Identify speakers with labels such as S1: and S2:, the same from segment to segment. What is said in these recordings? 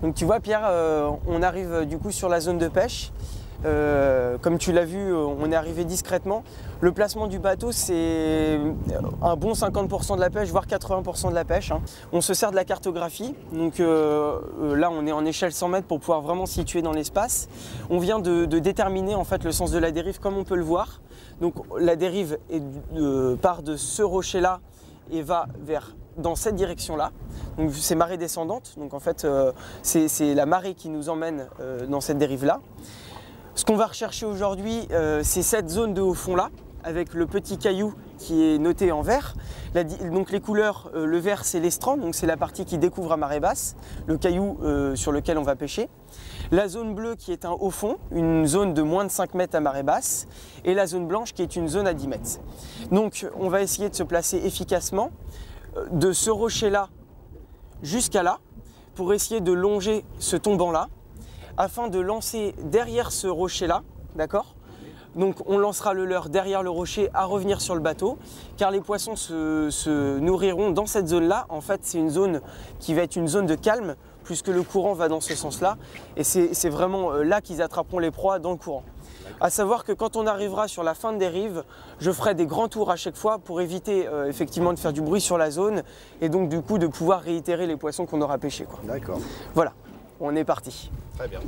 S1: Donc tu vois Pierre, on arrive du coup sur la zone de pêche. Comme tu l'as vu, on est arrivé discrètement. Le placement du bateau, c'est un bon 50% de la pêche, voire 80% de la pêche, hein. On se sert de la cartographie. Donc là, on est en échelle 100 mètres pour pouvoir vraiment se situer dans l'espace. On vient de déterminer en fait le sens de la dérive comme on peut le voir. Donc la dérive part de ce rocher-là et va dans cette direction-là. Donc c'est marée descendante. Donc en fait, c'est la marée qui nous emmène dans cette dérive-là. Ce qu'on va rechercher aujourd'hui, c'est cette zone de haut fond-là, avec le petit caillou qui est noté en vert. Donc les couleurs, le vert c'est l'estran, donc c'est la partie qui découvre à marée basse, le caillou sur lequel on va pêcher. La zone bleue qui est un haut fond, une zone de moins de 5 mètres à marée basse, et la zone blanche qui est une zone à 10 mètres. Donc on va essayer de se placer efficacement de ce rocher-là jusqu'à là, pour essayer de longer ce tombant-là, afin de lancer derrière ce rocher-là, d'accord? Donc on lancera le leurre derrière le rocher à revenir sur le bateau, car les poissons se nourriront dans cette zone-là. En fait, c'est une zone qui va être une zone de calme, puisque le courant va dans ce sens-là, et c'est vraiment là qu'ils attraperont les proies dans le courant. À savoir que quand on arrivera sur la fin de dérive, je ferai des grands tours à chaque fois pour éviter effectivement de faire du bruit sur la zone, et donc du coup de pouvoir réitérer les poissons qu'on aura pêchés.
S2: D'accord.
S1: Voilà, on est parti.
S2: Très bien.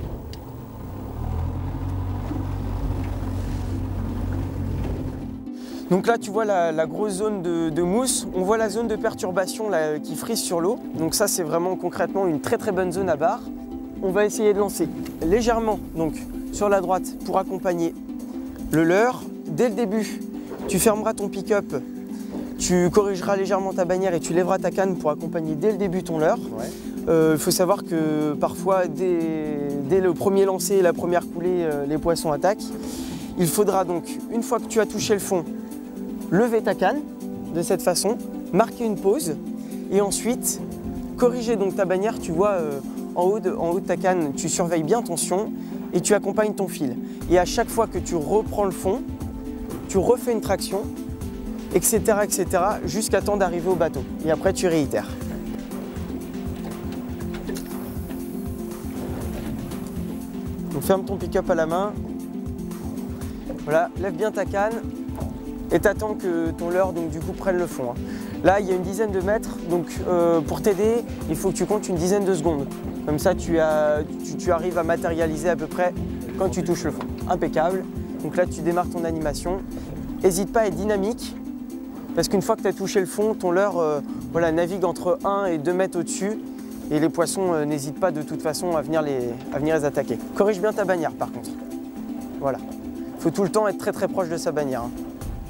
S1: Donc là tu vois la grosse zone de mousse, on voit la zone de perturbation là, qui frise sur l'eau. Donc ça c'est vraiment concrètement une très bonne zone à barre. On va essayer de lancer légèrement donc, sur la droite pour accompagner le leurre. Dès le début, tu fermeras ton pick-up, tu corrigeras légèrement ta bannière et tu lèveras ta canne pour accompagner dès le début ton leurre. Ouais. Faut savoir que parfois, dès le premier lancer, la première coulée, les poissons attaquent. Il faudra donc, une fois que tu as touché le fond, lever ta canne de cette façon, marquer une pause et ensuite corriger donc ta bannière. Tu vois, en haut de ta canne, tu surveilles bien ton sion et tu accompagnes ton fil. Et à chaque fois que tu reprends le fond, tu refais une traction, etc., jusqu'à temps d'arriver au bateau. Et après, tu réitères. Donc ferme ton pick-up à la main, voilà, lève bien ta canne et t'attends que ton leurre donc, du coup, prenne le fond. Là, il y a une dizaine de mètres, donc pour t'aider, il faut que tu comptes une dizaine de secondes. Comme ça, tu arrives à matérialiser à peu près quand tu touches le fond. Impeccable. Donc là, tu démarres ton animation. N'hésite pas à être dynamique, parce qu'une fois que tu as touché le fond, ton leurre voilà, navigue entre 1 et 2 mètres au-dessus. Et les poissons n'hésitent pas de toute façon à venir les attaquer. Corrige bien ta bannière par contre. Voilà. Il faut tout le temps être très proche de sa bannière. Hein.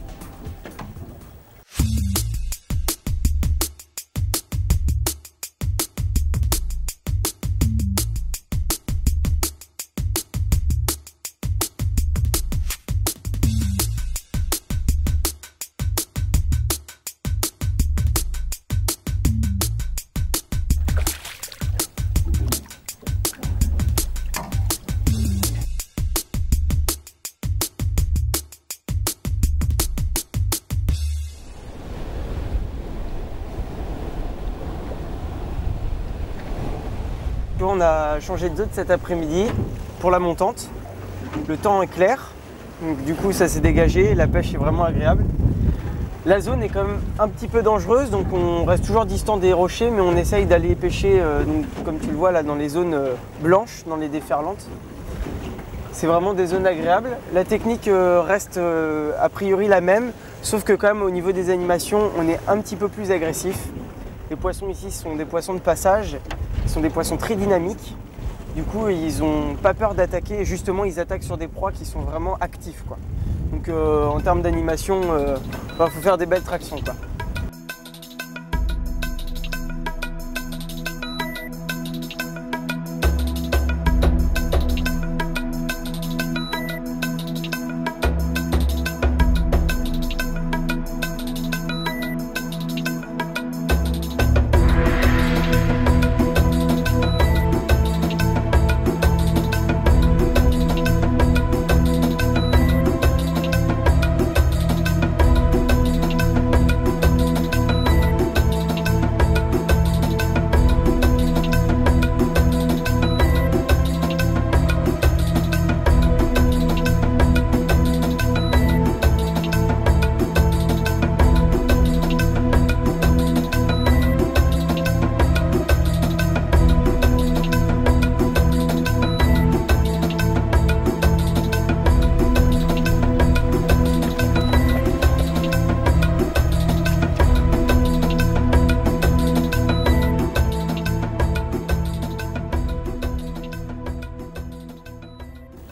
S1: On a changé de zone cet après-midi pour la montante. Le temps est clair, donc du coup ça s'est dégagé, la pêche est vraiment agréable. La zone est quand même un petit peu dangereuse, donc on reste toujours distant des rochers, mais on essaye d'aller pêcher, donc, comme tu le vois là, dans les zones blanches, dans les déferlantes. C'est vraiment des zones agréables. La technique reste a priori la même, sauf que quand même au niveau des animations, on est un petit peu plus agressif. Les poissons ici sont des poissons de passage. Ce sont des poissons très dynamiques, du coup ils n'ont pas peur d'attaquer, justement ils attaquent sur des proies qui sont vraiment actifs, quoi. Donc en termes d'animation, faut faire des belles tractions, quoi.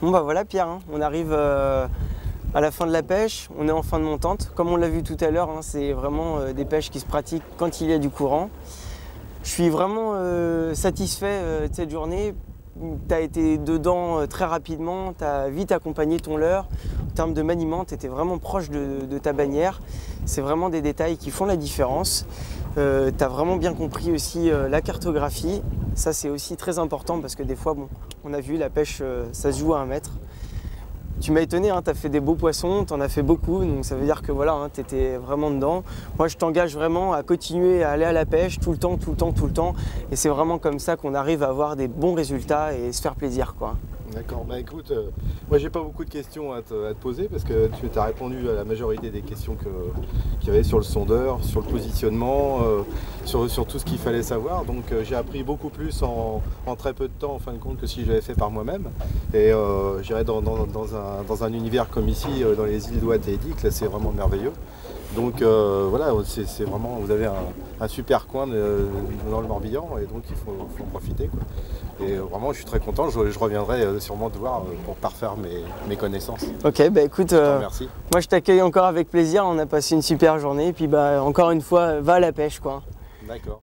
S1: Bon bah voilà Pierre, hein, on arrive à la fin de la pêche, on est en fin de montante. Comme on l'a vu tout à l'heure, hein, c'est vraiment des pêches qui se pratiquent quand il y a du courant. Je suis vraiment satisfait de cette journée. Tu as été dedans très rapidement, tu as vite accompagné ton leurre. En termes de maniement, tu étais vraiment proche de ta bannière. C'est vraiment des détails qui font la différence. Tu as vraiment bien compris aussi la cartographie. Ça, c'est aussi très important parce que des fois, bon, on a vu la pêche, ça se joue à 1 mètre. Tu m'as étonné, hein, tu as fait des beaux poissons, tu en as fait beaucoup, donc ça veut dire que voilà, hein, tu étais vraiment dedans. Moi, je t'engage vraiment à continuer à aller à la pêche tout le temps, tout le temps, tout le temps. Et c'est vraiment comme ça qu'on arrive à avoir des bons résultats et se faire plaisir, quoi.
S2: D'accord, bah écoute, moi j'ai pas beaucoup de questions à te poser parce que tu as répondu à la majorité des questions qu'il y avait sur le sondeur, sur le positionnement, sur tout ce qu'il fallait savoir. Donc j'ai appris beaucoup plus en très peu de temps en fin de compte que si je l'avais fait par moi-même. Et j'irais dans un univers comme ici, dans les îles d'Ouate et Edic, là c'est vraiment merveilleux. Donc voilà, c'est vraiment, vous avez un super coin dans le Morbihan et donc il faut en profiter, quoi. Et vraiment je suis très content, je reviendrai sûrement te voir pour parfaire mes connaissances.
S1: Ok, bah écoute,
S2: merci.
S1: Moi je t'accueille encore avec plaisir, on a passé une super journée et puis bah encore une fois, va à la pêche, quoi.
S2: D'accord.